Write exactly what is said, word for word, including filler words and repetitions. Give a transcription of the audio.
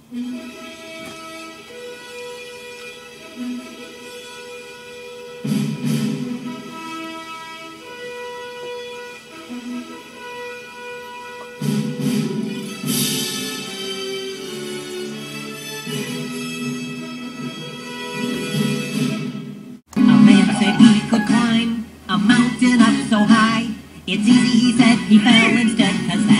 It's easy, he said, he fell and stood, 'cause that